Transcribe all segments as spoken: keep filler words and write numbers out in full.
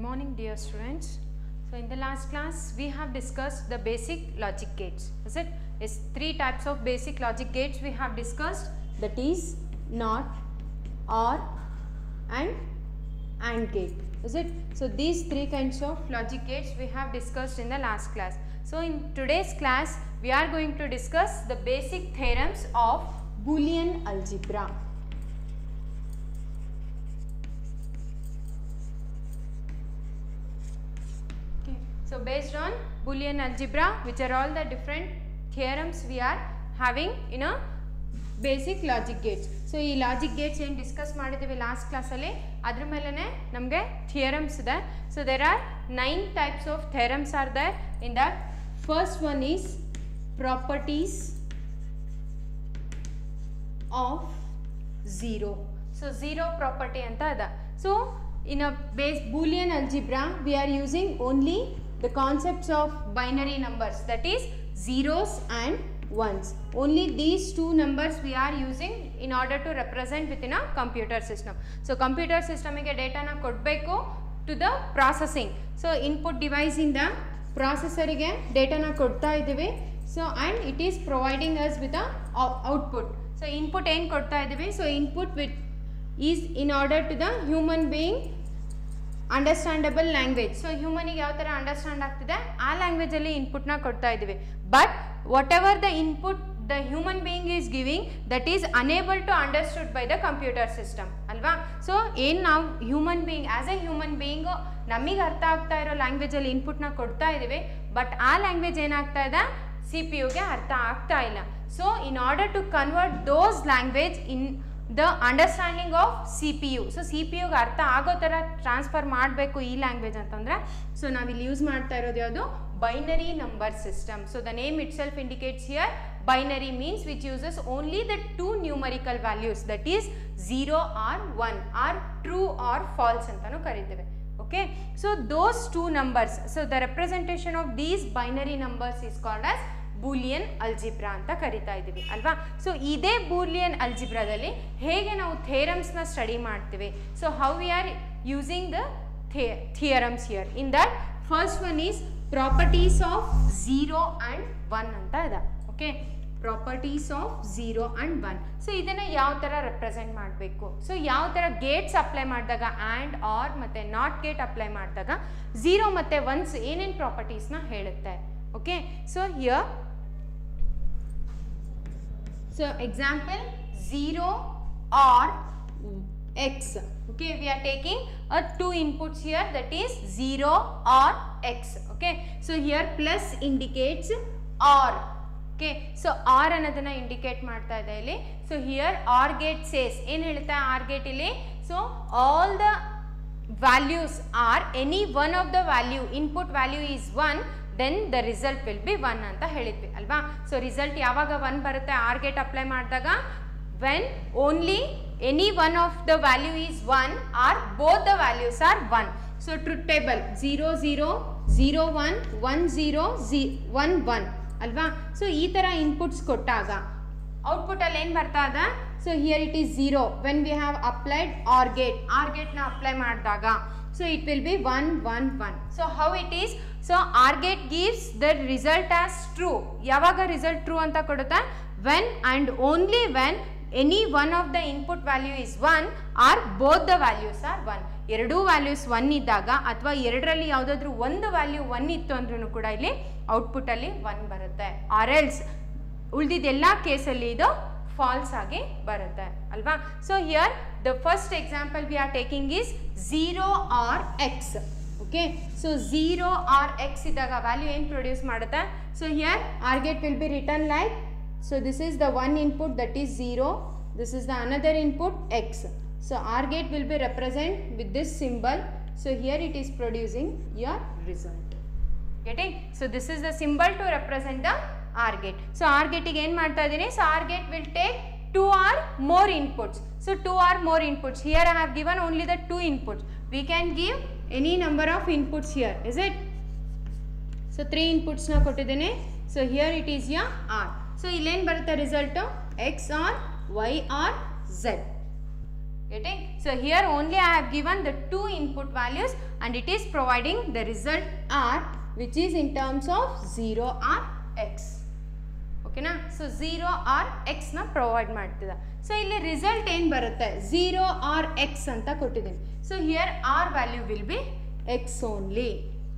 morning dear students. So in the last class we have discussed the basic logic gates. Is it? Is three types of basic logic gates we have discussed, that is NOT, OR and AND gate. Is it? So these three kinds of logic gates we have discussed in the last class. So in today's class we are going to discuss the basic theorems of Boolean algebra. So based on Boolean algebra, which are all the different theorems we are having in a basic logic gates. So ee logic gates ಏನು discuss ಮಾಡಿದ್ದೀವಿ last class ಅಲ್ಲಿ ಅದರ ಮೇಲೆನೆ ನಮಗೆ theorems ಇದೆ. So there are nine types of theorems are there. In that first one is properties of zero. So zero property anta ada. So in a base Boolean algebra we are using only the concepts of binary numbers, that is zeros and ones. Only these two numbers we are using in order to represent within a computer system. So computer system ಗೆ data na ಕೊಡಬೇಕು to the processing. So input device ಇಂದ processor ಗೆ data na ಕೊಡ್ತಾ ಇದ್ದೀವಿ. So and it is providing us with a output. So input ಏನು ಕೊಡ್ತಾ ಇದ್ದೀವಿ? So input with is in order to the human being understandable language. So ಹ್ಯೂಮನಿಗೆ ಯಾವ ಥರ ಅಂಡರ್ಸ್ಟ್ಯಾಂಡ್ ಆಗ್ತಿದೆ ಆ ಲ್ಯಾಂಗ್ವೇಜಲ್ಲಿ ಇನ್ಪುಟ್ನ ಕೊಡ್ತಾ ಇದ್ದೀವಿ. But whatever the input the human being is giving that is unable to understood by the computer system ಅಲ್ವಾ. ಸೊ ಏನು ನಾವು human being as a human being ನಮಗೆ ಅರ್ಥ ಆಗ್ತಾ ಇರೋ ಲ್ಯಾಂಗ್ವೇಜಲ್ಲಿ ಇನ್ಪುಟ್ನ ಕೊಡ್ತಾ ಇದ್ದೀವಿ. ಬಟ್ ಆ ಲ್ಯಾಂಗ್ವೇಜ್ ಏನಾಗ್ತಾ ಇದೆ ಸಿ ಪಿ ಯುಗೆ ಅರ್ಥ ಆಗ್ತಾ ಇಲ್ಲ. So in order to convert those language in the understanding of C P U. So C P U ಗೆ ಅರ್ಥ ಆಗೋ ಥರ ಟ್ರಾನ್ಸ್ಫರ್ ಮಾಡಬೇಕು ಈ ಲ್ಯಾಂಗ್ವೇಜ್ ಅಂತಂದರೆ ಸೊ ನಾವಿಲ್ಲಿ ಯೂಸ್ ಮಾಡ್ತಾ ಇರೋದು ಯಾವುದು binary number system. So the name itself indicates here binary means which uses only the two numerical values, that is zero or one or true or false ಅಂತಲೂ ಕರಿತೇವೆ. Okay, so those two numbers, so the representation of these binary numbers is called as Boolean algebra ಅಂತ ಕರಿತಾ ಇದ್ದೀವಿ ಅಲ್ವಾ. So ಇದೇ Boolean ಅಲ್ಜಿಬ್ರಾದಲ್ಲಿ ಹೇಗೆ ನಾವು ಥಿಯರಮ್ಸ್ನ ಸ್ಟಡಿ ಮಾಡ್ತೀವಿ. So how we are using the theorems here. In that first one is properties of zero and one ಅಂತ ಇದೆ. Okay, properties of zero and one. So ಇದನ್ನು ಯಾವ ಥರ ರೆಪ್ರೆಸೆಂಟ್ ಮಾಡಬೇಕು, ಸೊ ಯಾವ ಥರ ಗೇಟ್ಸ್ ಅಪ್ಲೈ ಮಾಡಿದಾಗ ಆ್ಯಂಡ್ ಆರ್ ಮತ್ತು ನಾಟ್ ಗೇಟ್ ಅಪ್ಲೈ ಮಾಡಿದಾಗ ಝೀರೋ ಮತ್ತು ಒನ್ಸ್ ಏನೇನು ಪ್ರಾಪರ್ಟೀಸ್ನ ಹೇಳುತ್ತೆ. Okay, so here so example zero or x. Okay, we are taking a two inputs here, that is zero or x. Okay, so here plus indicates or. Okay, so or anadana indicate ಮಾಡ್ತಾ ಇದೆ ಇಲ್ಲಿ. So here or gate says ಏನು ಹೇಳುತ್ತೆ or gate ಇಲ್ಲಿ, so all the values are any one of the value input value is one, then the result will be one ಅಂತ ಹೇಳಿದ್ವಿ ಅಲ್ವಾ. So result ಯಾವಾಗ ಒನ್ ಬರುತ್ತೆ ಆರ್ ಗೇಟ್ ಅಪ್ಲೈ ಮಾಡಿದಾಗ when only any one of the value is one or both the values are one. So truth table zero zero zero one one zero z one one ಅಲ್ವಾ. So ಈ ಥರ inputs ಕೊಟ್ಟಾಗ ಔಟ್ಪುಟ್ಟಲ್ಲಿ ಏನು ಬರ್ತಾ ಇದೆ, so here it is zero when we have applied or gate or ಗೇಟ್ನ apply ಮಾಡಿದಾಗ so it will be one one one. So how it is, so OR gate gives the result as true. yavaga result true anta kodutte when and only when any one of the input value is one or both the values are one. ಎರಡು values one ಇದ್ದಾಗ ಅಥವಾ ಎರಡರಲ್ಲಿ ಯಾವುದಾದ್ರೂ ಒಂದು value one ಇತ್ತು ಅಂದ್ರೂ ಕೂಡ ಇಲ್ಲಿ ಔಟ್ಪುಟ್ಟಲ್ಲಿ ಒನ್ ಬರುತ್ತೆ. ಆರ್ ಎಲ್ಸ್ ಉಳಿದಿದ್ದೆಲ್ಲ ಕೇಸಲ್ಲಿ ಇದು ಫಾಲ್ಸ್ ಆಗಿ ಬರುತ್ತೆ ಅಲ್ವಾ. So here the first example we are taking is zero or x. Okay, so zero or x ಇದ್ದಾಗ ವ್ಯಾಲ್ಯೂ ಏನು ಪ್ರೊಡ್ಯೂಸ್ ಮಾಡುತ್ತೆ. So here or gate will be return like, so this is the one input that is zero, this is the another input x. So or gate will be represent with this symbol. So here it is producing your result. Getting? So this is the symbol to represent the or gate. So or ಗೇಟಿಗೆ ಏನು ಮಾಡ್ತಾ ಇದ್ದೀನಿ, so or gate will take two or more inputs. So two or more inputs. Here I have given only the two inputs. We can give any number of inputs here, is it? So three ಇನ್ಪುಟ್ಸ್ನ ಕೊಟ್ಟಿದ್ದೇನೆ. So here it is your or. So ಇಲ್ಲೇನು ಬರುತ್ತೆ result, X or y or z. Getting? So here only I have given the two input values and it is providing the result R, which is in terms of zero or x. Okay na? So zero or x na provide ಮಾಡ್ತಿದೆ. So ಇಲ್ಲಿ result ಏನು ಬರುತ್ತೆ? zero or x ಅಂತ ಕೊಟ್ಟಿದ್ದೀನಿ. So here R value will be x only.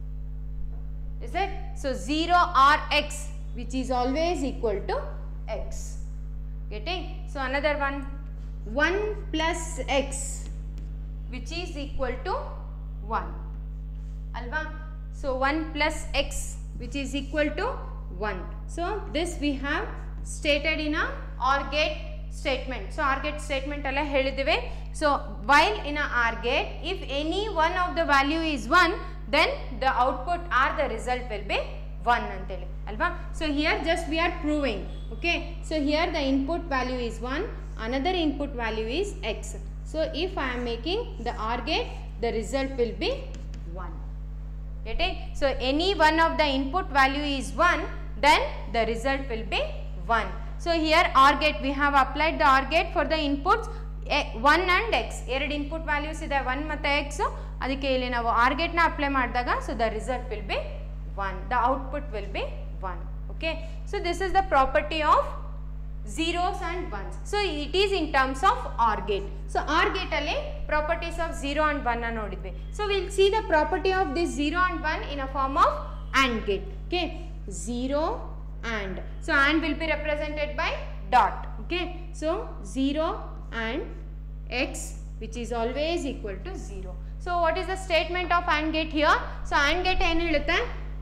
Is it? So zero or x, which is always equal to x. Getting? So another one, one plus x, which is equal to one. Alva? So one plus x, which is equal to one. So this we have stated in a OR gate statement. So OR gate statement alla ಹೇಳಿದಿವೆ. So while in a OR gate, if any one of the value is one, then the output or the result will be one anteli alva. So here just we are proving. Okay, so here the input value is one, another input value is x. So if I am making the OR gate, the result will be one. Getting? So any one of the input value is one, then the result will be one. So here OR gate, we have applied the OR gate for the inputs one and x. ಎರಡು input values ಇದೆ, one ಮತ್ತು x. ಅದಕ್ಕೆ ಇಲ್ಲಿ ನಾವು OR gate ನ apply ಮಾಡಿದಾಗ so the result will be one, the output will be one. Okay, so this is the property of zeros and ones. So it is in terms of OR gate. So OR gate ಅಲ್ಲಿ properties of zero and one ನ ನೋಡಿದ್ವಿ. So we'll see the property of this zero and one in a form of AND gate. Okay, zero and, so AND will be represented by dot. Okay, so zero and x, which is always equal to zero. So what is the statement of AND gate here? So AND gate ಏನು ಹೇಳುತ್ತೆ?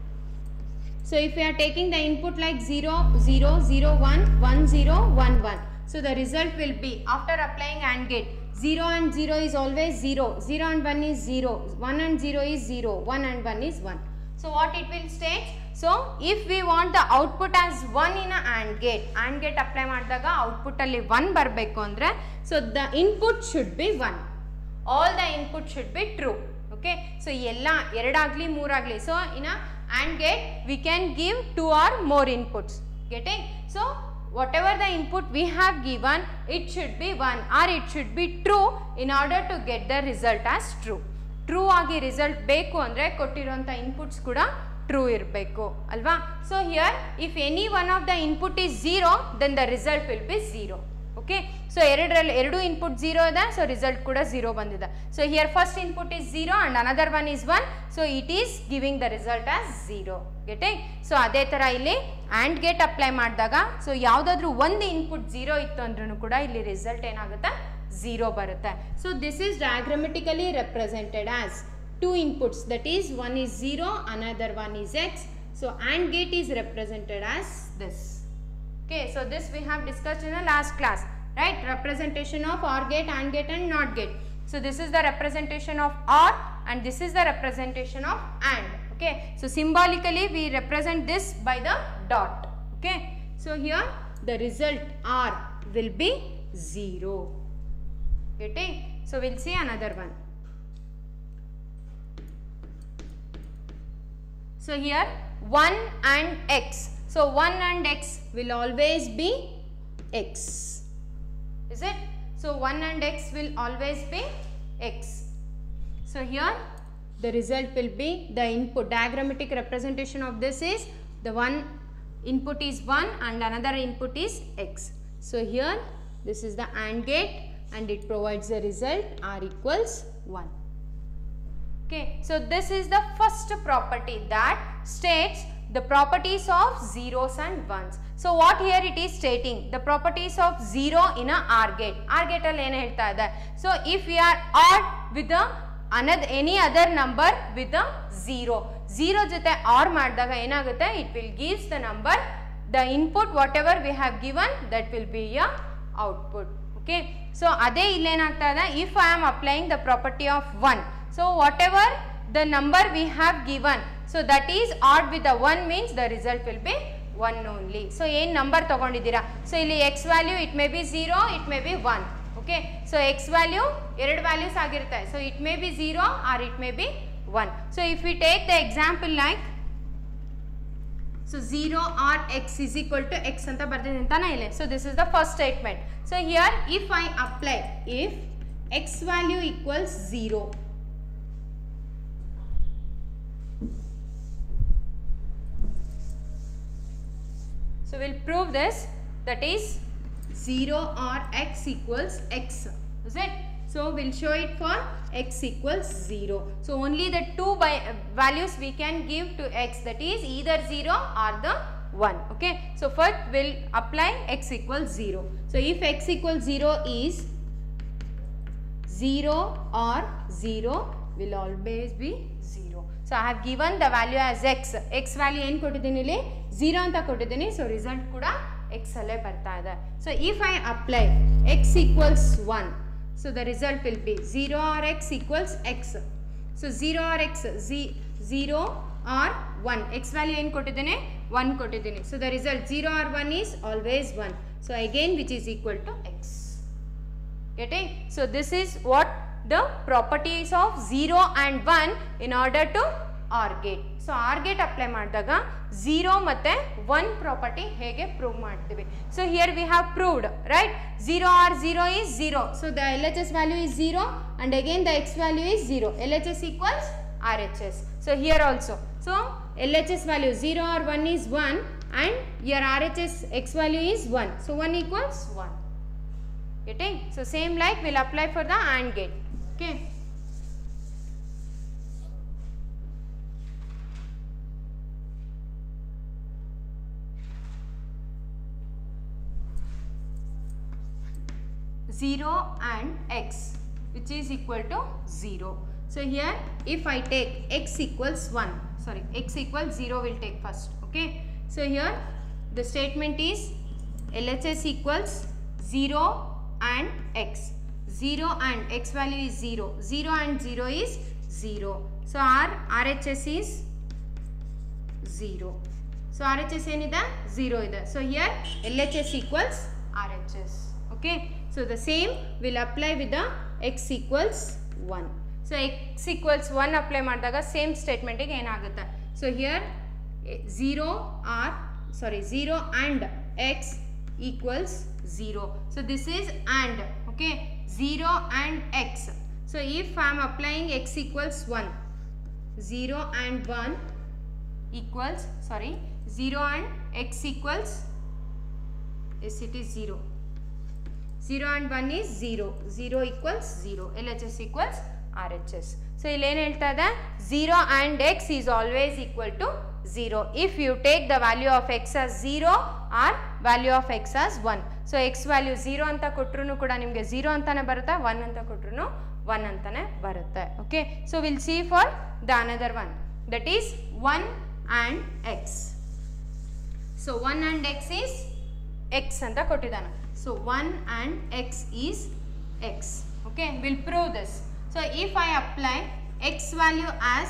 So if we are taking the input like zero, zero, zero, one, one, zero, one, one. So the result will be, after applying AND gate, zero and zero is always zero, zero and one is zero, one and zero is zero, one and one is one. So what it will state? So if we want the output as one in a AND gate, AND gate apply ಮಾಡಿದಾಗ output ಅಲ್ಲಿ one ಬರಬೇಕು ಅಂದ್ರೆ, so the input should be one. All the input should be true. Okay, so ಎಲ್ಲ ಎರಡಾಗ್ಲಿ ಮೂರಾಗ್ಲಿ, so in a AND gate we can give two or more inputs. Getting? So whatever the input we have given, it should be one or it should be true in order to get the result as true. True ಆಗಿ result ಬೇಕು ಅಂದ್ರೆ ಕೊಟ್ಟಿರುವಂತ inputs ಕೂಡ true ಇರಬೇಕು ಅಲ್ವಾ. So here if any one of the input is zero, then the result will be zero. Okay, so ಎರಡರಲ್ಲಿ ಎರಡು input zero ಇದೆ, so result ಕೂಡ zero ಬಂದಿದೆ. So here first input is zero and another one is one, so it is giving the result as zero. Getting? So ಅದೇ ತರ ಇಲ್ಲಿ AND gate apply ಮಾಡಿದಾಗ, so ಯಾವುದಾದ್ರೂ ಒಂದು input zero ಇತ್ತು ಅಂದ್ರೂ ಕೂಡ ಇಲ್ಲಿ result ಏನಾಗುತ್ತೆ? zero ಬರುತ್ತೆ. So this is diagrammatically represented as two inputs, that is one is zero, another one is x. So AND gate is represented as this. Okay, so this we have discussed in the last class, right? Representation of OR gate, AND gate and NOT gate. So this is the representation of OR and this is the representation of AND. Okay, so symbolically we represent this by the dot. Okay, so here the result R will be zero. Getting? So we'll see another one. So here one and x. So one and x will always be x. Is it? So one and x will always be x. So here the result will be, the input diagrammatic representation of this is, the one input is one and another input is x. So here this is the AND gate and it provides the result R equals one. Okay, so this is the first property that states the properties of zeros and ones. So what here it is stating? The properties of zero in a OR gate. OR gate alli ಏನು ಹೇಳ್ತಾ ಇದೆ? So if we are odd with the another any other number with a zero, zero ಜೊತೆ OR ಮಾಡಿದಾಗ ಏನಾಗುತ್ತೆ? It will gives the number, the input whatever we have given, that will be a output. Okay, so ಅದೇ ಇಲ್ಲಿ ಏನಾಗ್ತಾ ಇದೆ? If I am applying the property of one, so whatever the number we have given, so that is odd with the one means the result will be one only. So ಏನು number ತಗೊಂಡಿದ್ದೀರಾ? So ಇಲ್ಲಿ x value it may be zero, it may be one. Okay, so x value ಎರಡು values ಆಗಿರುತ್ತೆ. So it may be zero or it may be one. So if we take the example like, so zero or x is equal to x ಅಂತ ಬರ್ದಿದ್ದೀನಿ ಅಂತಾನೆ ಇಲ್ಲಿ. So this is the first statement. So here if I apply, if x value equals zero. So we'll prove this, that is zero or x equals x, is it? So we'll show it for x equals zero. So only the two by, uh, values we can give to x, that is either zero or the one. Okay. So first we'll apply x equals zero. So if x equals zero is zero or zero will always be zero. So I have given the value as x. X value ಏನು ಕೊಟ್ಟಿದ್ದೀನಿ ಇಲ್ಲಿ zero ಅಂತ ಕೊಟ್ಟಿದ್ದೀನಿ. So result ಕೂಡ x ಅಲ್ಲೇ ಬರ್ತಾ ಇದೆ. So if I apply x equals one, so the result will be zero or x equals x. So zero or x, zero or one. X value ಏನು ಕೊಟ್ಟಿದ್ದೀನಿ one ಕೊಟ್ಟಿದ್ದೀನಿ. So the result zero or one is always one. So again which is equal to x. Getting? So this is what the properties of zero and one in order to OR gate. So OR gate apply ಮಾಡಿದಾಗ zero ಮತ್ತೆ one property ಹೇಗೆ prove ಮಾಡ್ತೀವಿ. So here we have proved, right? zero or zero is zero. So the L H S value is zero and again the x value is zero. L H S equals R H S. So here also. So L H S value zero or one is one and your R H S x value is one. So one equals one. Getting? So same like we'll apply for the AND gate. Okay. zero and x which is equal to zero. So here if I take x equals one, sorry, x equals zero will take first. Okay. So here the statement is L H S equals zero and x. zero and x value is zero. zero and zero is zero. So our R H S is zero. So R H S enida zero ide. So here L H S equals R H S. Okay. So the same will apply with the x equals one. So x equals one apply ಮಾಡಿದಾಗ same statement ಗೆ ಏನಾಗುತ್ತೆ. So here zero or sorry zero and x equals zero. So this is and, okay, zero and x. So if I am applying x equals one, zero and one equals, sorry, zero and x equals, yes it is zero. zero and one is zero. zero equals zero. L H S equals R H S. So ಇಲ್ಲಿ ಏನು ಹೇಳ್ತಾ ಇದೆ, zero and x is always equal to zero if you take the value of x as zero or value of x as one. So x value zero ಅಂತ ಕೊಟ್ಟರು ಕೂಡ ನಿಮಗೆ zero ಅಂತಾನೆ ಬರುತ್ತೆ, one ಅಂತ ಕೊಟ್ಟರು one ಅಂತಾನೆ ಬರುತ್ತೆ. Okay. So we'll see for the another one, that is one and x. So one and x is x ಅಂತ ಕೊಟ್ಟಿದ್ದಾನೆ. So one and x is x. Okay. We'll prove this. So if I apply x value as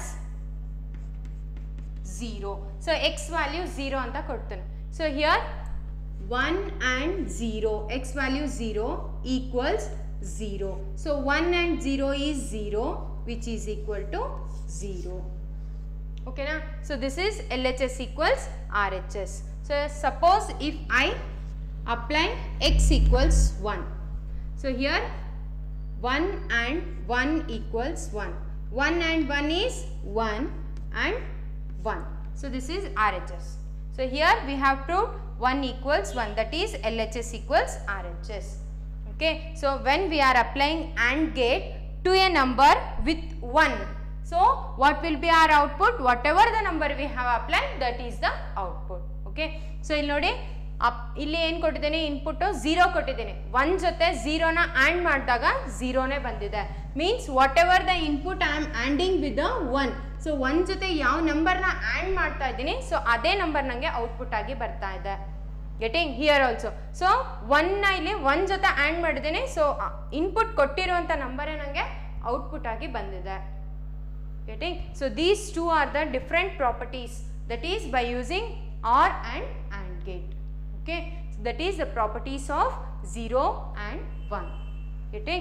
zero. So x value zero anta kottane. So here one and zero, x value zero equals zero. So one and zero is zero which is equal to zero. Okay na? So this is L H S equals R H S. So suppose if I apply x equals one. So here one and one equals one. one and one is one and one. So this is R H S. So here we have proved one equals one, that is L H S equals R H S. Okay. So when we are applying AND gate to a number with one, so what will be our output? Whatever the number we have applied, that is the output. Okay. So ಇಲ್ಲಿ ನೋಡಿ ಇಲ್ಲಿ ಏನು ಕೊಟ್ಟಿದ್ದೇನೆ, input zero ಕೊಟ್ಟಿದ್ದೇನೆ, one ಜೊತೆ ಝೀರೋನ and ಮಾಡಿದಾಗ ಝೀರೋನೇ ಬಂದಿದೆ. Means whatever the input I am anding with the one. So one ಜೊತೆ ಯಾವ ನಂಬರ್ನ ಆ್ಯಂಡ್ ಮಾಡ್ತಾ ಇದ್ದೀನಿ, ಸೊ ಅದೇ ನಂಬರ್ ನನಗೆ ಔಟ್ಪುಟ್ ಆಗಿ ಬರ್ತಾ ಇದೆ. Getting here also. ಸೊ ಒನ್ನ ಇಲ್ಲಿ ಒನ್ ಜೊತೆ ಆ್ಯಂಡ್ ಮಾಡಿದ್ದೀನಿ, ಸೊ ಇನ್ಪುಟ್ ಕೊಟ್ಟಿರುವಂಥ ನಂಬರೇ ನನಗೆ ಔಟ್ಪುಟ್ ಆಗಿ ಬಂದಿದೆ. Getting. So these two are the different properties, that is by using OR and AND gate. Okay, so that is the properties of zero and one. Getting?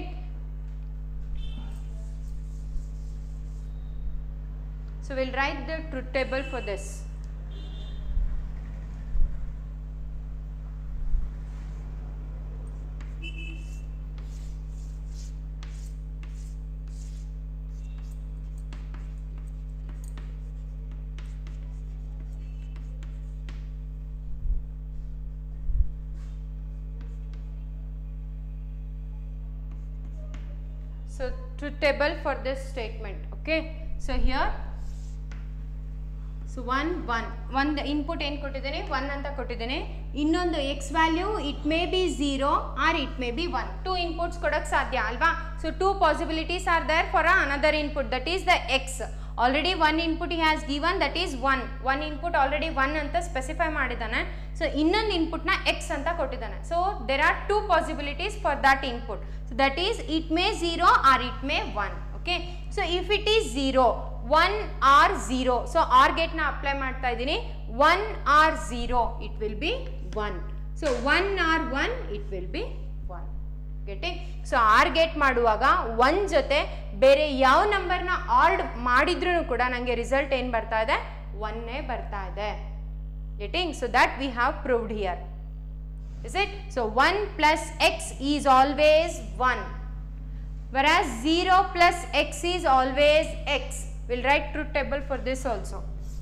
So we'll write the truth table for this. So truth table for this statement. Okay, so here so one one one the input ಏನು ಕೊಟ್ಟಿದ್ದೇನೆ one ಅಂತ ಕೊಟ್ಟಿದ್ದೇನೆ. ಇನ್ನೊಂದು x value it may be zero or it may be one. Two inputs ಕೊಡಕ್ಕೆ ಸಾಧ್ಯ ಅಲ್ವಾ. So two possibilities are there for another input, that is the x. Already one input he has given, that is one. One input already one ಅಂತ specify ಮಾಡಿದ್ದಾನೆ. So ಇನ್ನೊಂದು input ನ x ಅಂತ ಕೊಟ್ಟಿದ್ದಾನೆ. So there are two possibilities for that input. So that is it may zero or it may one. Okay, so if it is zero, one or zero, so OR gate na apply ಮಾಡ್ತಾ ಇದ್ದೀನಿ. one or zero, it will be one. So one or one, it will be one. Getting? So OR gate ಮಾಡುವಾಗ one ಜೊತೆ ಬೇರೆ ಯಾವ ನಂಬರ್ನ add ಮಾಡಿದ್ರೂ ಕೂಡ ನನಗೆ ರಿಸಲ್ಟ್ ಏನು ಬರ್ತಾ ಇದೆ, one ಬರ್ತಾ ಇದೆ. Getting? So that we have proved here. Is it? So one plus x is always one. Whereas zero plus x is always x. We'll write truth table for this also.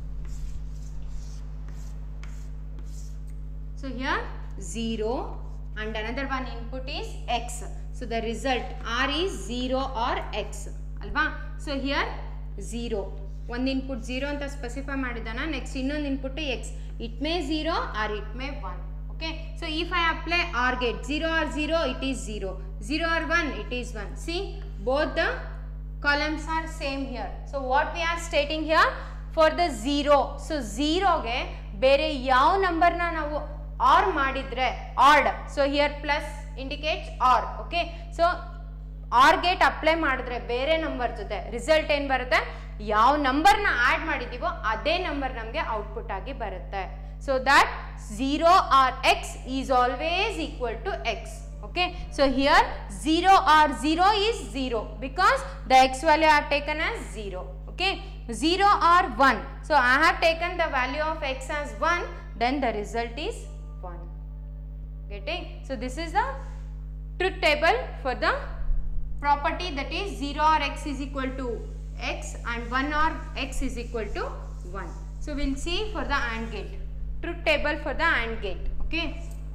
So here zero and another one input is x. So the result R is zero or x. Alva? So here zero. One input zero anta specify madidana. Next innond input x. It may zero or it may one. Okay. So if I apply OR gate, zero or zero, it is zero. zero or one, it is one. See, both the columns are same here. So what we are stating here, for the zero, so zero ge bere yav number na navu OR madidre, ORed, so here plus indicates OR. Okay, so OR gate apply madidre bere number jote result ಏನು ಬರುತ್ತೆ, ಯಾವ number ನ add ಮಾಡಿದೀವೋ ಅದೇ number ನಮಗೆ output ಆಗಿ ಬರುತ್ತೆ. So that zero or x is always equal to x. Okay, so here zero or zero is zero because the x value I have taken as zero. Okay, zero or one, so I have taken the value of x as one, then the result is one. Getting? So this is the truth table for the property, that is zero or x is equal to x and one or x is equal to one. So we will see for the AND gate, truth table for the AND gate. Okay,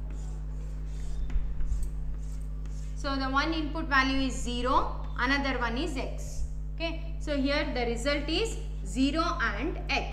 so the one input value is zero, another one is x. Okay, so here the result is zero and x.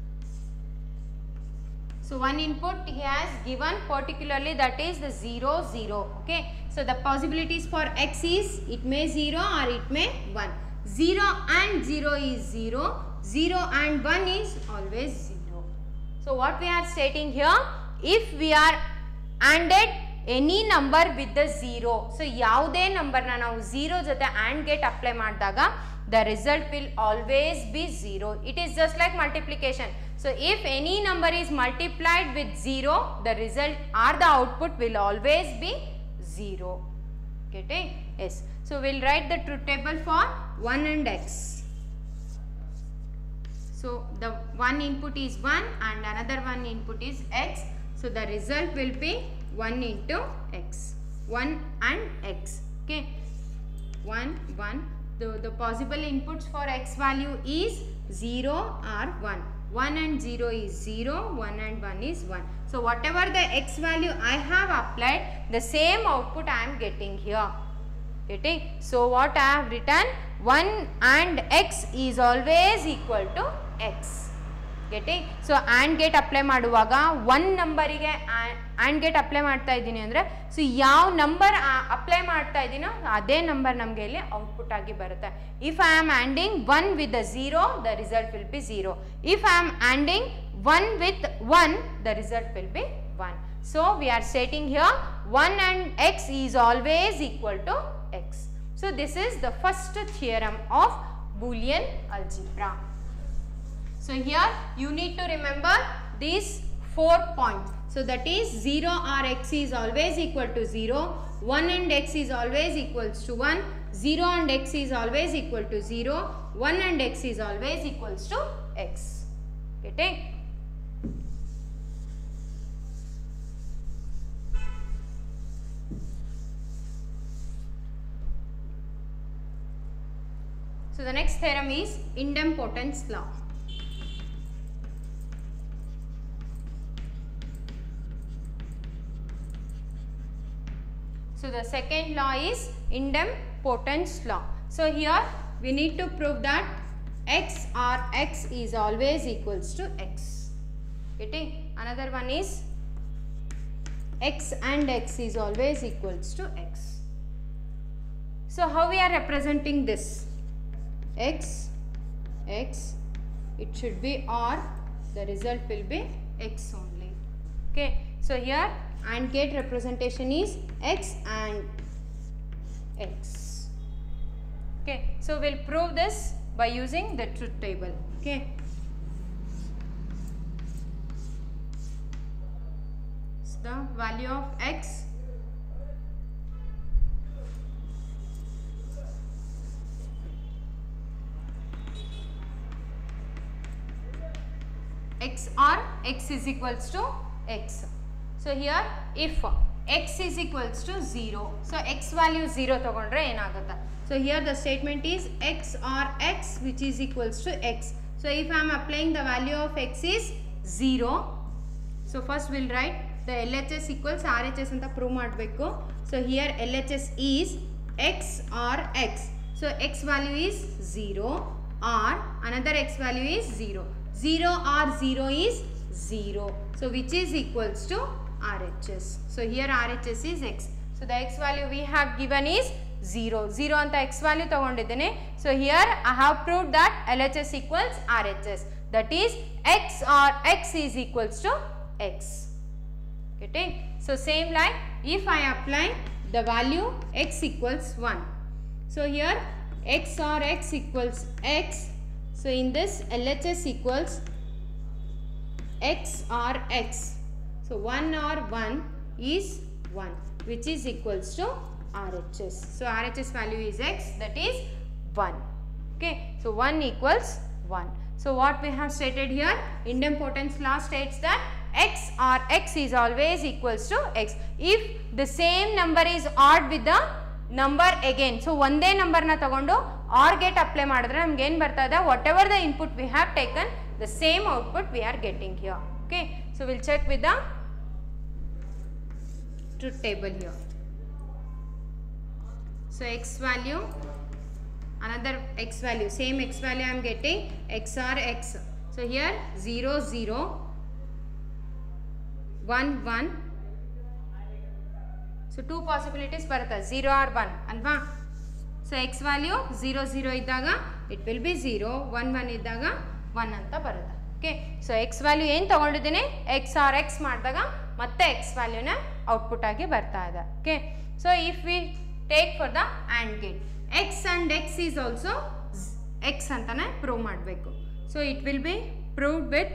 So one input he has given particularly, that is the zero zero. Okay, so the possibilities for x is it may zero or it may one. zero and zero is zero, zero and one is always zero. So what we are stating here, if we are ANDed any number with the zero, so ಯಾವುದೇ number ನ ನಾವು zero ಜೊತೆ AND gate apply ಮಾಡಿದಾಗ the result will always be zero. It is just like multiplication. So if any number is multiplied with zero, the result or the output will always be zero. Getting? Yes. So we'll write the truth table for one and x. So the one input is one and another one input is x. So the result will be one into x, one and x. Okay, one, one. The, the possible inputs for x value is zero or one. one and zero is zero, one and one is one. So whatever the x value I have applied, the same output I am getting here. Getting? So what I have written, one and x is always equal to x. Getting? So AND gate apply ಮಾಡುವಾಗ one ನಂಬರಿಗೆ AND gate apply ಮಾಡ್ತಾ ಇದ್ದೀನಿ ಅಂದರೆ, so ಯಾವ number apply ಮಾಡ್ತಾ ಇದ್ದೀನೋ ಅದೇ number ನಮಗೆ ಇಲ್ಲಿ ಔಟ್ಪುಟ್ ಆಗಿ ಬರುತ್ತೆ. If I am anding one with the zero, the result will be zero. If I am anding one with one, the result will be one. So we are stating here one and x is always equal to x. So this is the first theorem of Boolean algebra. So here you need to remember these four points. So that is zero or x is always equal to zero, one and x is always equals to one, zero and x is always equal to zero, one and x is always equals to x. Getting? So the next theorem is idempotence law. So the second law is idempotence law. So here we need to prove that x or x is always equals to x. Getting? Another one is x and x is always equals to x. So how we are representing this? X, x, it should be or, the result will be x only. Okay. So here AND gate representation is x and x. Okay. So we'll prove this by using the truth table. Okay. So the value of x x or x is equals to x. So here if x is equals to zero, so x value zero tagondre enagutta. So here the statement is x or x which is equals to x. So if I am applying the value of x is zero, so first we will write the L H S equals R H S anta prove madbeku. So here L H S is x or x. So x value is zero or another x value is zero. zero or zero is zero. So which is equals to R H S. So here R H S is x. So the x value we have given is zero. zero anta x value tagondidene. So here I have proved that L H S equals R H S. That is x or x is equals to x. Getting? So same like if I apply the value x equals one. So here x or x equals x. So in this L H S equals x or x. So one or one is one which is equals to R H S. So R H S value is x, that is one. Okay. So one equals one. So what we have stated here, idempotence law states that x or x is always equals to x. If the same number is odd with the number again, so one day number na tagondo or gate apply madidre namage ಏನು ಬರ್ತಾ ಇದೆ, whatever the input we have taken, the same output we are getting here. Okay. So we'll check with the truth table here. So x value, another x value, same x value I am getting, x or x. So here zero zero, one one. So two possibilities barata, zero or one alva. So x value zero zero iddaga it will be zero, one one iddaga one anta barata. Okay. So x value ಏನು ತಗೊಂಡಿದ್ದೀನಿ, x or x ಮಾಡಿದಾಗ ಮತ್ತೆ x value ನ output ಆಗಿ ಬರ್ತಾ ಇದೆ. Okay. So if we take for the AND gate, x and x is also x ಅಂತಾನೆ prove ಮಾಡಬೇಕು. So it will be proved with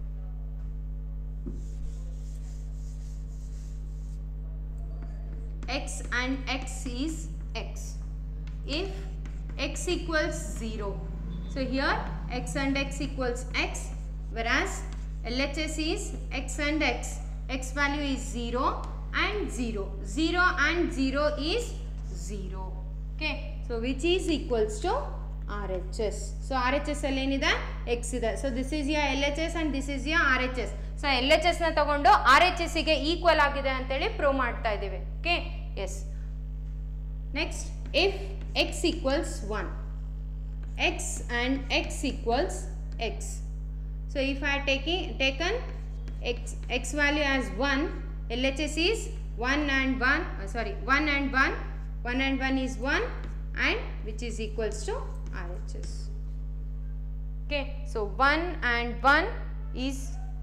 x and x is x. If x equals zero, so here x and x equals x, whereas L H S is x and x, x value is zero and zero, zero and zero is zero. Okay. So which is equals to R H S. So R H S alli enide x ide. So this is your L H S and this is your R H S. So L H S na tagondo R H S ಗೆ equal ಆಗಿದೆ ಅಂತ ಹೇಳಿ prove ಮಾಡ್ತಾ ಇದ್ದೀವಿ. Okay. Yes. Next, if x equals one, x and x equals x. So if I taking taken x x value as one, L H S is one and one, uh, sorry, one and one, one and one is one, and which is equals to R H S. Okay. So one and one is,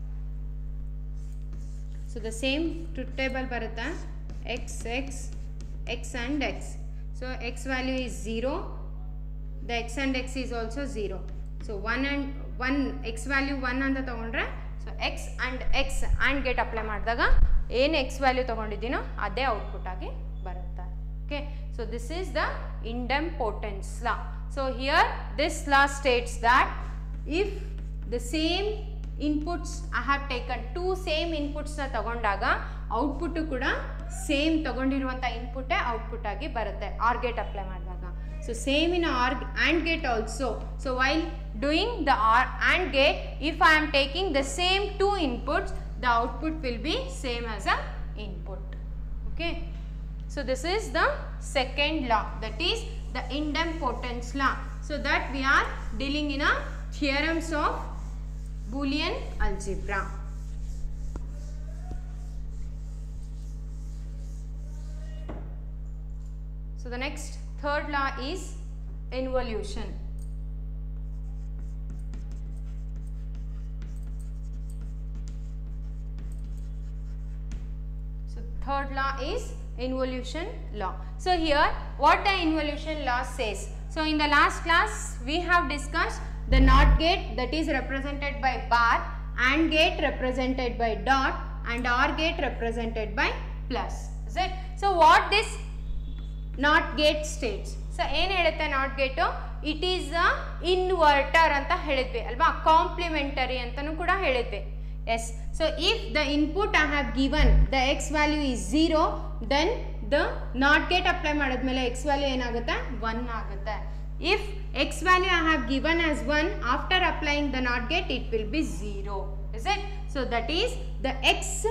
so the same truth table barata, x x, x and x. So x value is zero, the x and x is also zero. So one and one, x value one anta tagondre, so x and x and get apply ಮಾಡಿದಾಗ ಏನು x value ತಗೊಂಡಿದ್ದೀನೋ ಅದೇ output ಆಗಿ ಬರುತ್ತೆ. Okay. So this is the idempotence law. So here this law states that if the same inputs I have taken, two same inputs na ತಗೊಂಡಾಗ output ಕೂಡ same ತಗೊಂಡಿರುವಂತ input output ಆಗಿ ಬರುತ್ತೆ or gate apply ಮಾಡಿದಾಗ. So same in or and gate also. So while doing the or and gate, if I am taking the same two inputs, the output will be same as a input. Okay. So this is the second law, that is the idempotence law. So that we are dealing in a theorems of Boolean algebra. So the next third law is involution. So third law is involution law. So here what the involution law says. So in the last class we have discussed the NOT gate, that is represented by bar, AND gate represented by dot, and OR gate represented by plus. Is it? So what this NOT gate states? So ಏನು ಹೇಳುತ್ತೆ NOT gate? It is a inverter ಅಂತ ಹೇಳಿದ್ವಿ ಅಲ್ವಾ, complementary ಅಂತನೂ ಕೂಡ ಹೇಳಿದ್ವಿ. Yes. So if the input I have given the x value is zero, then the NOT gate apply ಮಾಡಿದ್ಮೇಲೆ x value ಏನಾಗುತ್ತೆ? one ಆಗುತ್ತೆ. If x value I have given as one, after applying the NOT gate it will be zero. Is it? So that is the x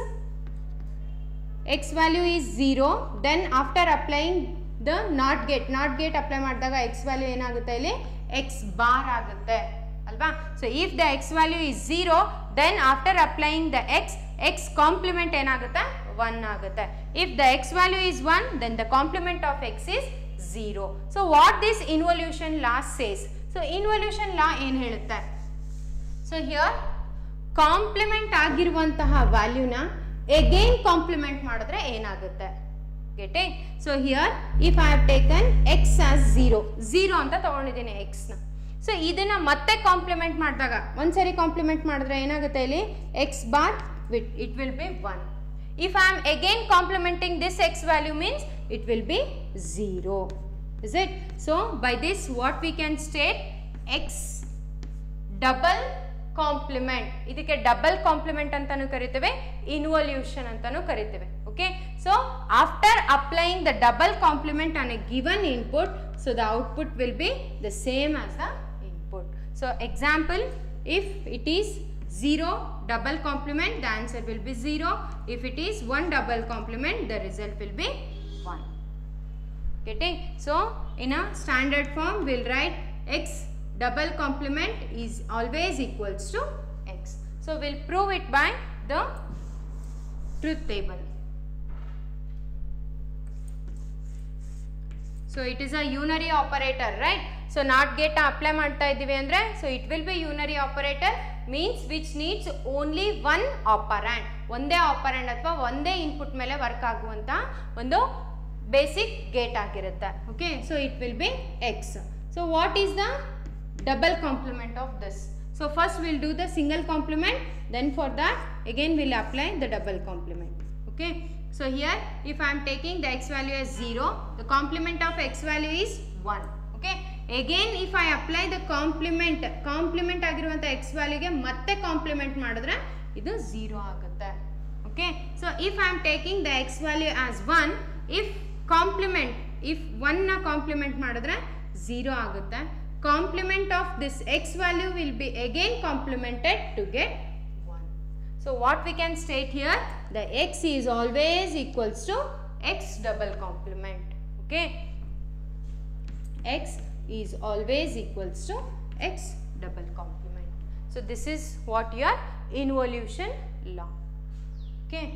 x value is zero, then after applying the NOT gate, NOT gate apply ಮಾಡಿದಾಗ x value ಏನಾಗುತ್ತೆ ಇಲ್ಲಿ? x bar ಆಗುತ್ತೆ ಅಲ್ವಾ. So if the x value is zero, then after applying the x, x complement ಏನಾಗುತ್ತೆ? one ಆಗುತ್ತೆ. If the x value is one, then the complement of x is zero. So what this involution law says? So involution law ಏನು ಹೇಳುತ್ತೆ? So here complement ಆಗಿರುವಂತಹ ವ್ಯಾಲ್ಯೂನ again complement ಮಾಡಿದ್ರೆ ಏನಾಗುತ್ತೆ? Getting? So here if I have taken x as zero, zero ಅಂತ ತಗೊಂಡಿದ್ದೀನಿ x ನ. So ಇದನ್ನ ಮತ್ತೆ ಕಾಂಪ್ಲಿಮೆಂಟ್ ಮಾಡಿದಾಗ, ಒಂದ್ಸರಿ ಕಾಂಪ್ಲಿಮೆಂಟ್ ಮಾಡಿದ್ರೆ ಏನಾಗುತ್ತೆ ಇಲ್ಲಿ? x bar, it will be one. If I am again complementing this x value means it will be zero. Is it? So by this what we can state? X double complement. ಇದಕ್ಕೆ double complement ಅಂತಾನೂ ಕರಿತೇವೆ, ಇನ್ವಲ್ಯೂಷನ್ ಅಂತಾನೂ ಕರಿತೇವೆ. Okay, so after applying the double complement on a given input, so the output will be the same as the input. So example, if it is zero double complement, the answer will be zero. If it is one double complement, the result will be one. Getting? So in a standard form we will write x double complement is always equals to x. So we will prove it by the truth table. So it is a unary operator, right? So NOT gate apply ಮಾಡ್ತಾ ಇದ್ದೀವಿ ಅಂದ್ರೆ, so it will be unary operator, means which needs only one operand. ಒಂದೇ operand ಅಥವಾ ಒಂದೇ input ಮೇಲೆ work ಆಗುವಂತ ಒಂದು basic gate ಆಗಿರುತ್ತೆ. Okay, so it will be x. So what is the double complement of this? So first we will do the single complement, then for that again we will apply the double complement. Okay, so here if I am taking the x value as zero, the complement of x value is one. Okay, again if I apply the complement, complement ಆಗಿರುವಂತ x value ಗೆ ಮತ್ತೆ complement ಮಾಡಿದ್ರೆ ಇದು zero ಆಗುತ್ತೆ. Okay, so if I am taking the x value as one, if complement, if one ನ complement ಮಾಡಿದ್ರೆ zero ಆಗುತ್ತೆ. Complement of this x value will be again complemented to get one. So what we can state here, the x is always equals to x double complement. Okay, x is always equals to x double complement. So this is what your involution law. Okay,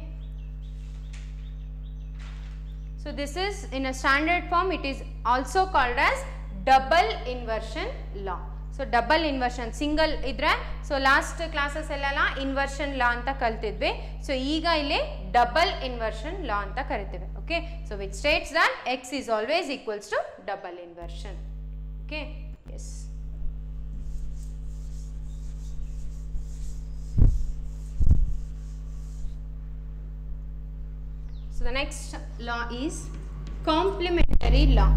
so this is in a standard form, it is also called as double inversion law. So double inversion, single idre, so last classes ಎಲ್ಲೆಲ್ಲ inversion law ಅಂತ ಕಲ್ತಿದ್ವಿ. So ಈಗ ಇಲ್ಲಿ double inversion law ಅಂತ ಕರಿತೇವೆ. Okay, so which states that x is always equals to double inversion. Okay, yes. So the next law is complementary law.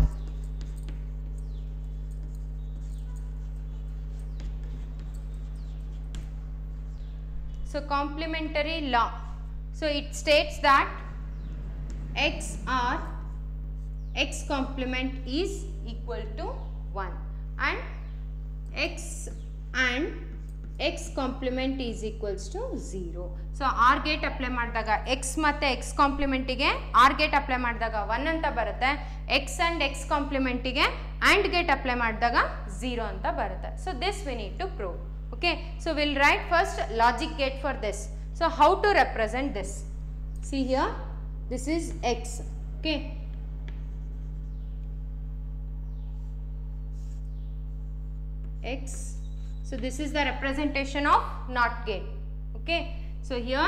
So complementary law, so it states that x or x complement is equal to one and x and x complement is equals to zero. So R gate apply ಮಾಡಿದಾಗ x ಮತ್ತೆ x complement ಗೆ R gate apply ಮಾಡಿದಾಗ one ಅಂತ ಬರುತ್ತೆ, x and x complement ಗೆ and gate apply ಮಾಡಿದಾಗ zero ಅಂತ ಬರುತ್ತೆ. So this we need to prove. Okay, so will write first logic gate for this. So how to represent this? See here, this is x. Okay, x. So this is the representation of NOT gate. Okay, so here,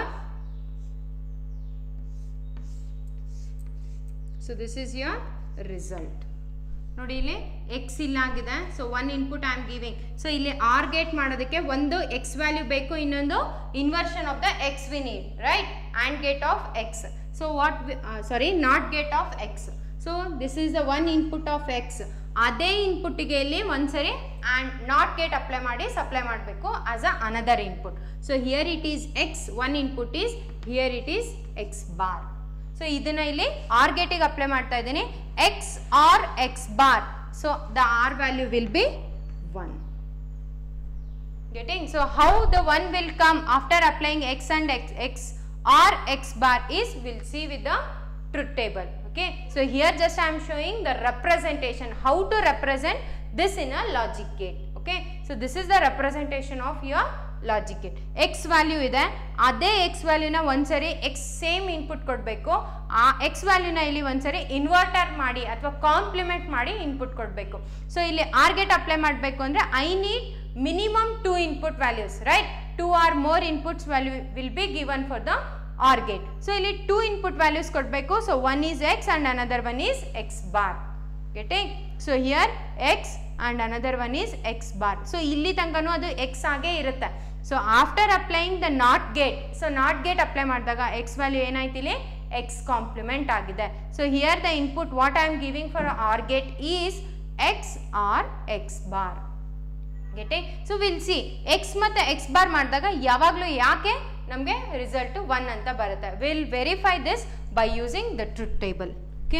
so this is your result. ನೋಡಿ ಇಲ್ಲಿ x ಇಲ್ಲ ಆಗಿದೆ. So one input I am giving. So ಇಲ್ಲಿ or gate ಮಾಡೋದಕ್ಕೆ ಒಂದು x value ಬೇಕು, ಇನ್ನೊಂದು inversion of the x we need, right? And gate of x. So what sorry not gate of x. So this is the one input of x. ಅದೇ ಇನ್ಪುಟ್ಗೆ ಇಲ್ಲಿ ಒಂದ್ಸರಿ and not gate apply ಮಾಡಿ supply ಮಾಡಬೇಕು as a another input. So here it is x, one input is, here it is x bar. So ಇದನ್ನ ಇಲ್ಲಿ or ಗೇಟಿಗೆ apply ಮಾಡ್ತಾ ಇದ್ದೀನಿ, x or x bar. So the or value will be one. Getting? So how the one will come after applying x and x, x or x bar is, we'll see with the truth table. Okay, so here just I am showing the representation, how to represent this in a logic gate. Okay, so this is the representation of your logic gate. X value ide, ade x value na ondsari x same input kodbeku, aa x value na illi ondsari inverter ಮಾಡಿ ಅಥವಾ compliment ಮಾಡಿ input ಕೊಡಬೇಕು. So ಇಲ್ಲಿ or gate apply ಮಾಡಬೇಕು ಅಂದ್ರೆ I need minimum two input values, right? Two or more inputs value will be given for the OR gate. So ಇಲ್ಲಿ two input values ಕೊಡಬೇಕು. So one is x and another one is x bar. Getting? So here x and another one is x bar. So ಇಲ್ಲಿ ತನಕನೂ ಅದು x ಆಗೇ ಇರುತ್ತೆ. So after applying the NOT gate, so NOT gate apply ಮಾಡಿದಾಗ x value ಏನಾಯ್ತು ಇಲ್ಲಿ x complement ಆಗಿದೆ. So here the input what I am giving for OR gate is x or x bar. Getting? So we'll see x ಮತ್ತೆ x bar ಮಾಡಿದಾಗ ಯಾವಾಗಲೂ ಯಾಕೆ ನಮಗೆ result one ಅಂತ ಬರುತ್ತೆ. Will verify this by using the truth table. Okay,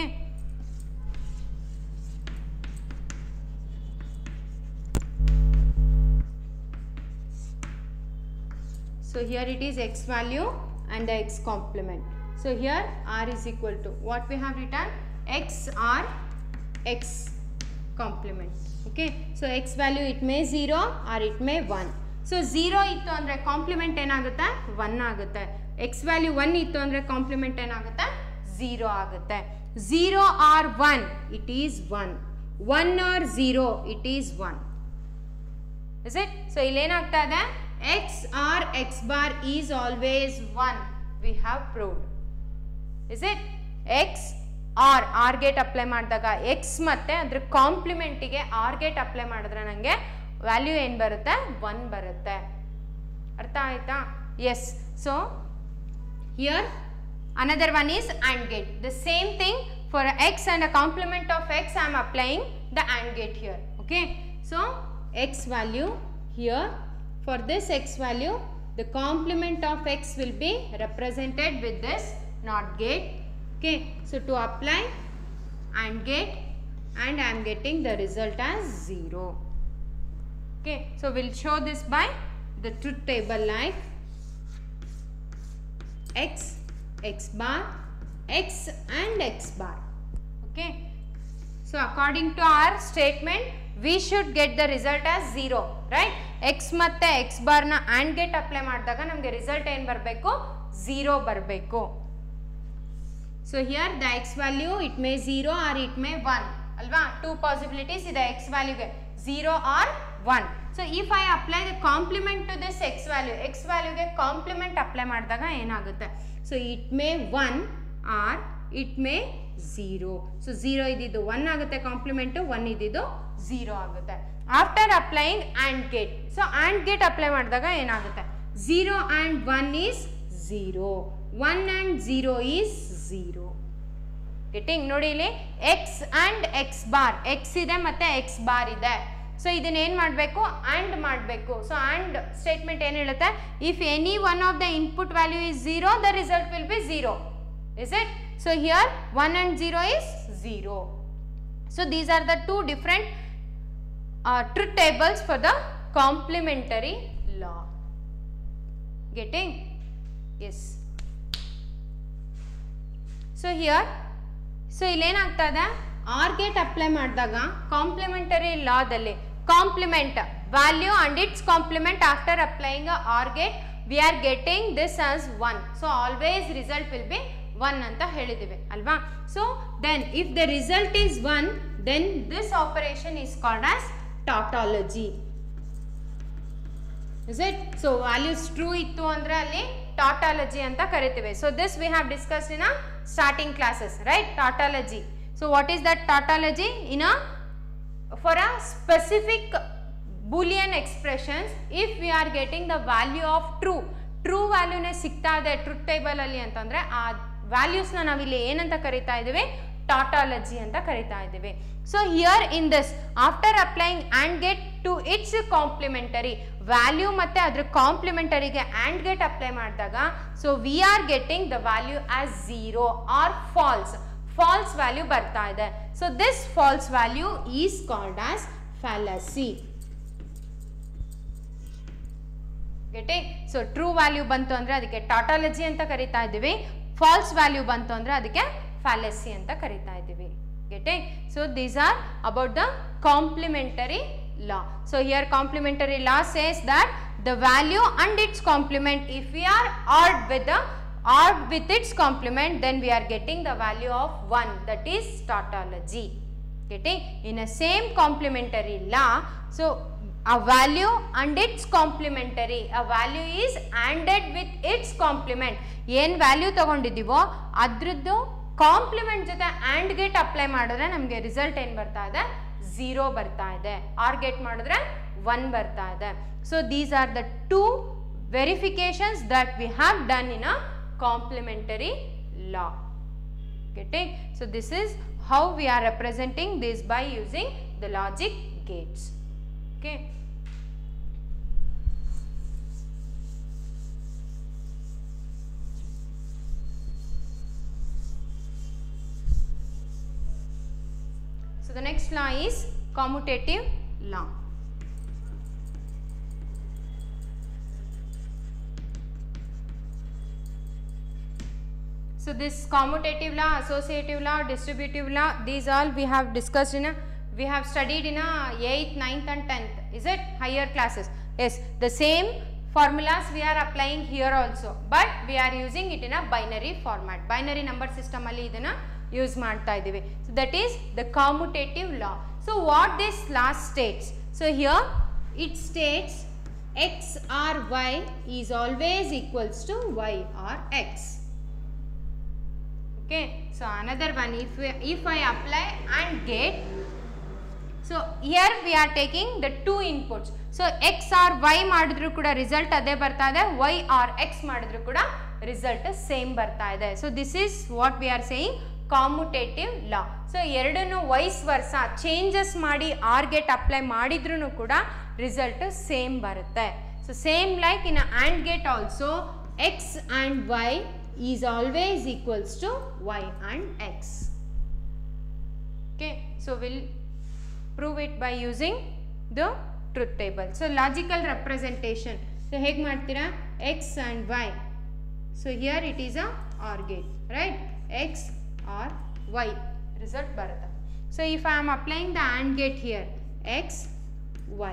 so here it is x value and the x complement. So here r is equal to what we have written, x or x complement. Okay, so x value it may zero or it may one. So zero ಇತ್ತು ಅಂದರೆ compliment ಏನಾಗುತ್ತೆ, one ಆಗುತ್ತೆ. x value one ಇತ್ತು ಅಂದರೆ compliment ಏನಾಗುತ್ತೆ, zero ಆಗುತ್ತೆ. Zero or one it is one, one or zero it is one. Is it? So ಇಲ್ಲೇನಾಗ್ತಾ ಇದೆ, x or x bar is always one. We have proved. Is it? x or R gate apply ಮಾಡಿದಾಗ x ಮತ್ತೆ ಅದ್ರ ಕಾಂಪ್ಲಿಮೆಂಟಿಗೆ R gate apply ಮಾಡಿದ್ರೆ ನನಗೆ value ಏನು ಬರುತ್ತೆ, one ಬರುತ್ತೆ. ಅರ್ಥ ಆಯ್ತಾ? Yes. So here another one is AND gate. The same thing for x and a complement of x I am applying the AND gate here. Okay. So x value here, for this x value the complement of x will be represented with this NOT gate. Okay. So to apply AND gate and I am getting the result as zero. Okay. So we will show this by the truth table like x, x bar, x and x bar. Okay. So according to our statement we should get the result as zero, right? x ಮತ್ತೆ x bar ನ AND gate apply ಮಾಡಿದಾಗ ನಮಗೆ result ಏನು ಬರಬೇಕು, zero ಬರಬೇಕು. So here the x value it may zero or it may one ಅಲ್ವಾ, two possibilities ಇದೆ x value ಗೆ, zero or one. So if I apply the complement to this x value, x value ಗೆ complement apply ಮಾಡಿದಾಗ ಏನಾಗುತ್ತೆ, so it may one or it may zero. So zero ಇದ್ದಿದ್ದು one ಆಗುತ್ತೆ, complement one ಇದ್ದಿದ್ದು zero ಆಗುತ್ತೆ. After applying AND gate, so AND gate apply ಮಾಡಿದಾಗ ಏನಾಗುತ್ತೆ, zero and one is zero, one and zero is zero. Getting? ನೋಡಿ ಇಲ್ಲಿ x and x bar, x ಇದೆ ಮತ್ತೆ x bar ಇದೆ. ಸೊ ಇದನ್ನ ಏನು ಮಾಡಬೇಕು, ಆ್ಯಂಡ್ ಮಾಡಬೇಕು. ಸೊ ಆ್ಯಂಡ್ ಸ್ಟೇಟ್ಮೆಂಟ್ ಏನು ಹೇಳುತ್ತೆ, if any one of the input value is zero the result will be zero. Is it? So here one and zero is zero. So these are the two different truth tables for the complementary law. Getting? Yes. So here, so ಇಲ್ಲೇನಾಗ್ತಾ ಇದೆ, or gate apply ಮಾಡಿದಾಗ complementary ಲಾದಲ್ಲಿ complement value and its complement after applying or gate we are getting this as one. So always result will be one ಅಂತ ಹೇಳಿದಿವಿ ಅಲ್ವಾ. So then if the result is one then this operation is called as tautology. Is it? So values true ittu andre alli tautology anta kariteve. So this we have discussed in a starting classes, right? Tautology. So what is that tautology? In a for a specific boolean expressions, if we are getting the value of true, true value ne sikta ide truth table alli antandre aa values na navu illi ಏನಂತ ಕರೀತಾ ಇದ್ದೇವೆ, tautology anta ಕರೀತಾ ಇದ್ದೇವೆ. So here in this, after applying AND gate to its complementary value ಮತ್ತೆ ಅದರ complementary ಗೆ AND gate apply ಮಾಡಿದಾಗ, so we are getting the value as zero or false. False value ಬರ್ತಾ ಇದೆ. So this false value is called as fallacy. Getting? So true value ಬಂತು ಅಂದ್ರೆ ಅದಕ್ಕೆ tautology ಅಂತ ಕರೀತಾ ಇದ್ದೀವಿ. False value ಬಂತು ಅಂದ್ರೆ ಅದಕ್ಕೆ fallacy ಅಂತ ಕರೀತಾ ಇದ್ದೀವಿ. Getting? So these are about the complementary law. So here complementary law says that the value and its complement, if we are odd with the odd with its complement, then we are getting the value of one, that is tautology. Getting? In a same complementary law, so a value and its complementary, a value is ANDed with its complement. ಏನು value ತಗೊಂಡಿದ್ದೀವೋ ಅದ್ರದ್ದು complement ಜೊತೆ and gate apply ಮಾಡಿದ್ರೆ ನಮಗೆ result ಏನು ಬರ್ತಾ ಇದೆ, zero ಬರ್ತಾ ಇದೆ. ಆರ್ ಗೇಟ್ ಮಾಡಿದ್ರೆ ಒನ್ ಬರ್ತಾ ಇದೆ. So these are the two verifications that we have done in a complementary law. Getting? So this is how we are representing this by using the logic gates. Okay. The next law is commutative law. So this commutative law, associative law, distributive law, these all we have discussed in a, we have studied in a eighth, ninth and tenth. Is it? Higher classes. Yes, the same formulas we are applying here also, but we are using it in a binary format. Binary number system alli idana use ಮಾಡ್ತಾ ಇದ್ದೀವಿ. So that is the commutative law. So what this law states? So here it states x or y is always equals to y or x. Okay. So another one, if we, if I apply AND gate, so here we are taking the two inputs. So x or y ಮಾಡಿದ್ರು ಕೂಡ result ಅದೇ ಬರ್ತಾ ಇದೆ, y or x ಮಾಡಿದ್ರು ಕೂಡ result same ಬರ್ತಾ ಇದೆ. So this is what we are saying commutative law. So ಎರಡನ್ನು ವೈಸ್ ವರ್ಸ ಚೇಂಜಸ್ ಮಾಡಿ ಆರ್ ಗೇಟ್ ಅಪ್ಲೈ ಮಾಡಿದ್ರೂ ಕೂಡ ರಿಸಲ್ಟ್ ಸೇಮ್ ಬರುತ್ತೆ. So same like in and gate also x and y is always equals to y and x. Okay. So will prove it by using the truth table. So logical representation. So ಹೇಗೆ ಮಾಡ್ತೀರಾ? X and y. So here it is a or gate, right? X or y result barata. So if I am applying the AND gate here, x y,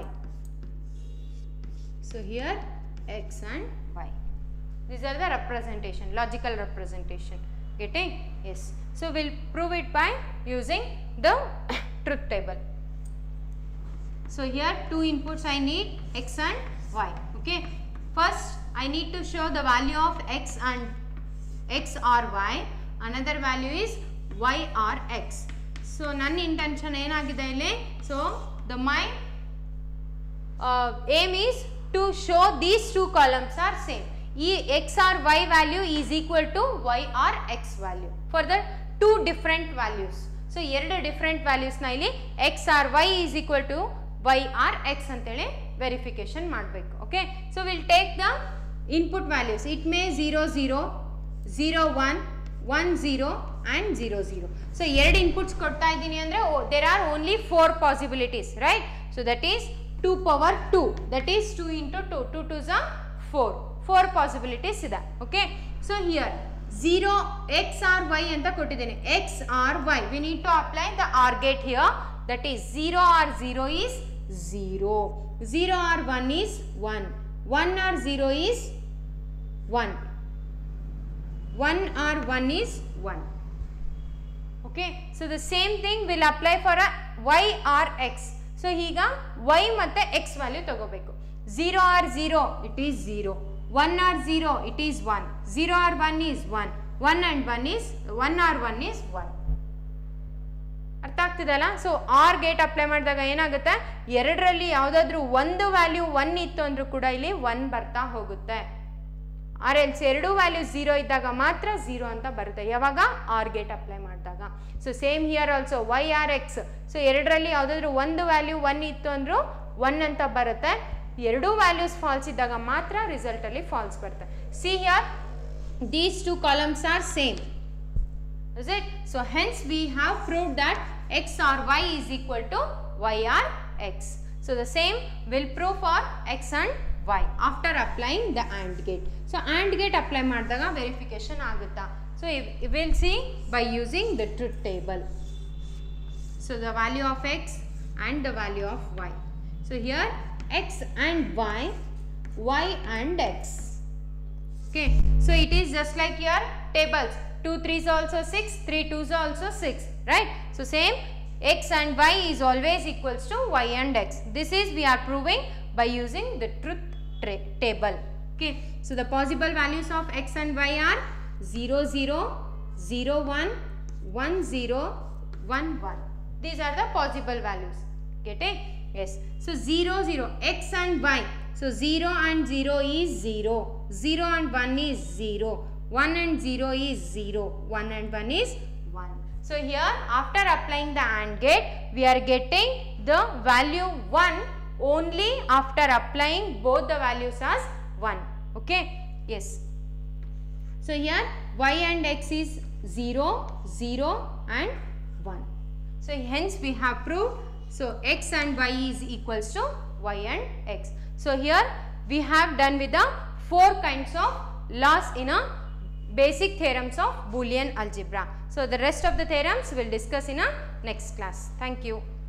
so here x and y, these are the representation, logical representation. Getting? Yes. So we'll prove it by using the truth table. So here two inputs I need, x and y. Okay. First I need to show the value of x and x or y. Another value is y or x. So ನನ್ನ intention ಏನಾಗಿದೆ ಇಲ್ಲಿ? So the my uh, aim is to show these two columns are same. ಈ x or y value is equal to y or x value for the two different values. So ಎರಡು different values ನ ಇಲ್ಲಿ x or y is equal to y or x ಅಂತೇಳಿ verification ಮಾಡಬೇಕು. Okay. So we'll take the input values. It may zero zero, zero one, one zero and zero zero. So ಎರಡು inputs ಕೊಡ್ತಾ ಇದ್ದೀನಿ ಅಂದ್ರೆ there are only four possibilities, right? So that is two power two, that is two into two, two twos are four, four possibilities ಇದೆ. Okay. So here zero x or y ಅಂತ ಕೊಟ್ಟಿದ್ದೇನೆ, x or y. We need to apply the OR gate here, that is zero or zero is zero, zero or one is one, one or zero is one, one or one is one. Okay, so the same thing will apply for a y or x. So here y ಮತ್ತೆ x value ತಗೋಬೇಕು. zero or zero, it is zero, one or zero, it is one, zero or one is one, one and one is one or one is one. ಅರ್ಥ ಆಗ್ತಿದಲ್ಲ? So or gate apply ಮಾಡಿದಾಗ ಏನಾಗುತ್ತೆ, ಎರಡರಲ್ಲಿ ಯಾವುದಾದ್ರೂ ಒಂದು value one ಇತ್ತು ಅಂದ್ರೂ ಕೂಡ ಇಲ್ಲಿ ಒನ್ ಬರ್ತಾ ಹೋಗುತ್ತೆ. ಆರ್ ಎಲ್ಸ್ ಎರಡು ವ್ಯಾಲ್ಯೂ ಝೀರೋ ಇದ್ದಾಗ ಮಾತ್ರ ಝೀರೋ ಅಂತ ಬರುತ್ತೆ, ಯಾವಾಗ ಆರ್ ಗೇಟ್ ಅಪ್ಲೈ ಮಾಡಿದಾಗ. So same here also y or x. So ಎರಡರಲ್ಲಿ ಯಾವುದಾದ್ರೂ ಒಂದು ವ್ಯಾಲ್ಯೂ ಒನ್ ಇತ್ತು ಅಂದ್ರೂ ಒನ್ ಅಂತ ಬರುತ್ತೆ, ಎರಡು ವ್ಯಾಲ್ಯೂಸ್ ಫಾಲ್ಸ್ ಇದ್ದಾಗ ಮಾತ್ರ ರಿಸಲ್ಟ್ ಅಲ್ಲಿ ಫಾಲ್ಸ್ ಬರುತ್ತೆ. See here these two columns are same, is it? So hence we have proved that x or y is equal to y or x. So the same will prove for x and y after applying the AND gate. So AND gate apply ಮಾಡಿದಾಗ verification ಆಗುತ್ತಾ? So we will see by using the truth table. So the value of x and the value of y. So here x and y, y and x. Okay, so it is just like your tables, two threes also six, three twos also six, right? So same, x and y is always equals to y and x. This is we are proving by using the truth table. Okay, so the possible values of x and y are zero zero, zero one, one zero, one one. These are the possible values. Get it? Yes. So zero zero, x and y. So zero and zero is zero, zero and one is zero, one and zero is zero, one and one is one. So here after applying the AND gate, we are getting the value one only after applying both the values as one. Okay, yes. So here y and x is zero, zero and one. So hence we have proved, so x and y is equals to y and x. So here we have done with the four kinds of laws in a basic theorems of Boolean algebra. So the rest of the theorems we will discuss in a next class. Thank you.